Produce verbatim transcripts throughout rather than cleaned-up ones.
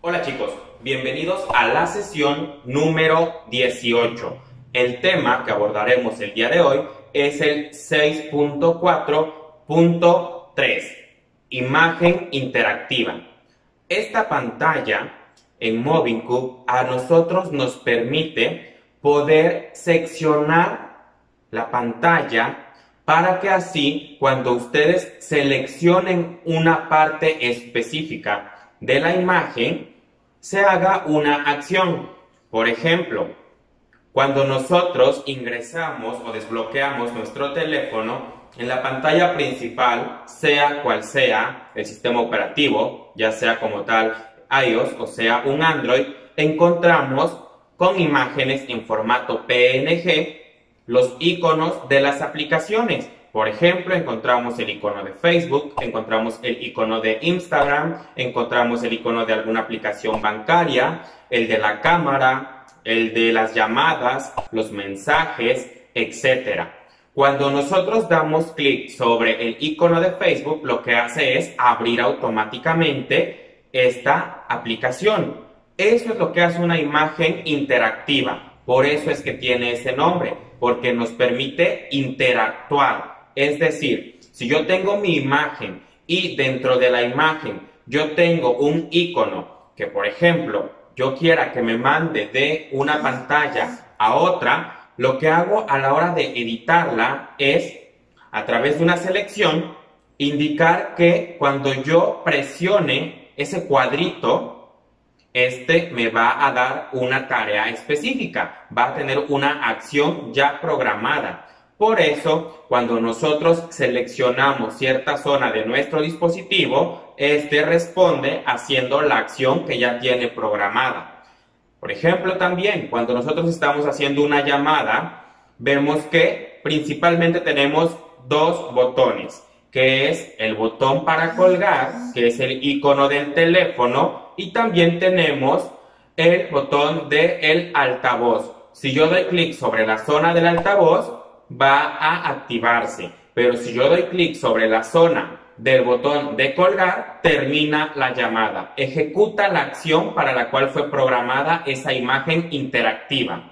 Hola chicos, bienvenidos a la sesión número dieciocho. El tema que abordaremos el día de hoy es el seis punto cuatro punto tres, imagen interactiva. Esta pantalla en MovingCube a nosotros nos permite poder seccionar la pantalla para que así cuando ustedes seleccionen una parte específica de la imagen se haga una acción. Por ejemplo, cuando nosotros ingresamos o desbloqueamos nuestro teléfono, en la pantalla principal, sea cual sea el sistema operativo, ya sea como tal iOS o sea un Android, encontramos con imágenes en formato P N G los iconos de las aplicaciones. Por ejemplo, encontramos el icono de Facebook, encontramos el icono de Instagram, encontramos el icono de alguna aplicación bancaria, el de la cámara, el de las llamadas, los mensajes, etcétera. Cuando nosotros damos clic sobre el icono de Facebook, lo que hace es abrir automáticamente esta aplicación. Eso es lo que hace una imagen interactiva. Por eso es que tiene ese nombre, porque nos permite interactuar. Es decir, si yo tengo mi imagen y dentro de la imagen yo tengo un icono que, por ejemplo, yo quiera que me mande de una pantalla a otra, lo que hago a la hora de editarla es, a través de una selección, indicar que cuando yo presione ese cuadrito, este me va a dar una tarea específica, va a tener una acción ya programada. Por eso, cuando nosotros seleccionamos cierta zona de nuestro dispositivo, este responde haciendo la acción que ya tiene programada. Por ejemplo, también, cuando nosotros estamos haciendo una llamada, vemos que principalmente tenemos dos botones, que es el botón para colgar, que es el icono del teléfono, y también tenemos el botón del altavoz. Si yo doy clic sobre la zona del altavoz, va a activarse, pero si yo doy clic sobre la zona del botón de colgar, termina la llamada, ejecuta la acción para la cual fue programada esa imagen interactiva.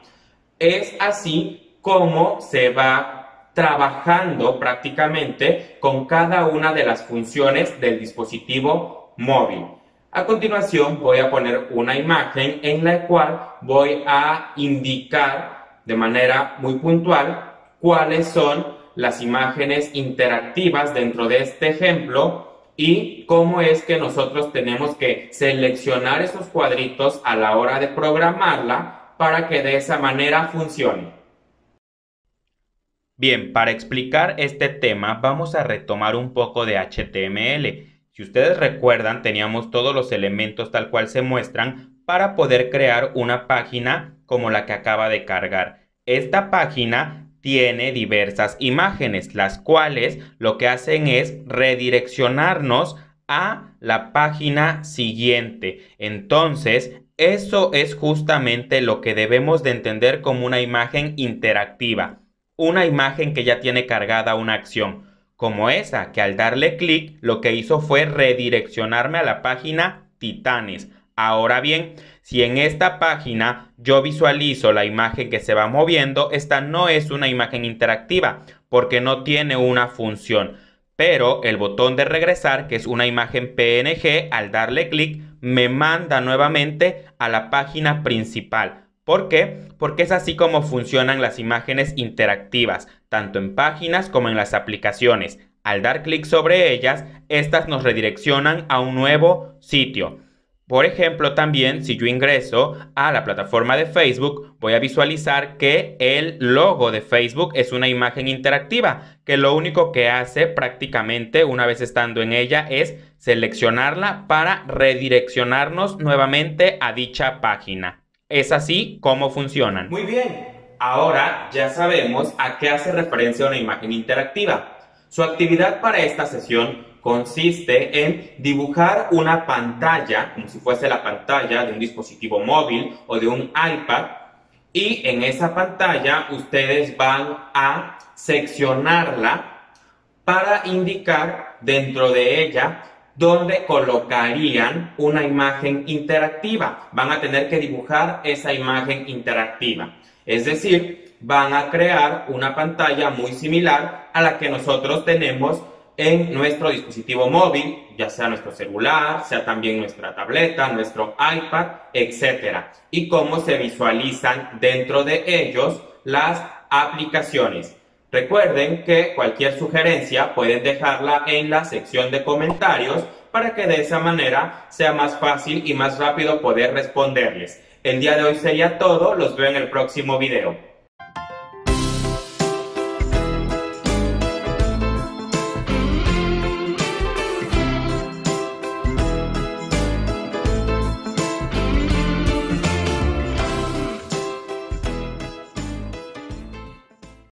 Es así como se va trabajando prácticamente con cada una de las funciones del dispositivo móvil. A continuación voy a poner una imagen en la cual voy a indicar de manera muy puntual cuáles son las imágenes interactivas dentro de este ejemplo y cómo es que nosotros tenemos que seleccionar esos cuadritos a la hora de programarla para que de esa manera funcione. Bien, para explicar este tema vamos a retomar un poco de H T M L. Si ustedes recuerdan, teníamos todos los elementos tal cual se muestran para poder crear una página como la que acaba de cargar. Esta página tiene diversas imágenes, las cuales lo que hacen es redireccionarnos a la página siguiente. Entonces, eso es justamente lo que debemos de entender como una imagen interactiva. Una imagen que ya tiene cargada una acción, como esa que al darle clic lo que hizo fue redireccionarme a la página Titanes. Ahora bien, si en esta página yo visualizo la imagen que se va moviendo, esta no es una imagen interactiva porque no tiene una función. Pero el botón de regresar, que es una imagen P N G, al darle clic me manda nuevamente a la página principal. ¿Por qué? Porque es así como funcionan las imágenes interactivas, tanto en páginas como en las aplicaciones. Al dar clic sobre ellas, estas nos redireccionan a un nuevo sitio. Por ejemplo, también si yo ingreso a la plataforma de Facebook, voy a visualizar que el logo de Facebook es una imagen interactiva, que lo único que hace prácticamente una vez estando en ella es seleccionarla para redireccionarnos nuevamente a dicha página. Es así como funcionan. Muy bien, ahora ya sabemos a qué hace referencia una imagen interactiva. Su actividad para esta sesión consiste en dibujar una pantalla, como si fuese la pantalla de un dispositivo móvil o de un iPad, y en esa pantalla ustedes van a seccionarla para indicar dentro de ella donde colocarían una imagen interactiva. Van a tener que dibujar esa imagen interactiva. Es decir, van a crear una pantalla muy similar a la que nosotros tenemos en nuestro dispositivo móvil, ya sea nuestro celular, sea también nuestra tableta, nuestro iPad, etcétera. Y cómo se visualizan dentro de ellos las aplicaciones. Recuerden que cualquier sugerencia pueden dejarla en la sección de comentarios para que de esa manera sea más fácil y más rápido poder responderles. El día de hoy sería todo, los veo en el próximo video.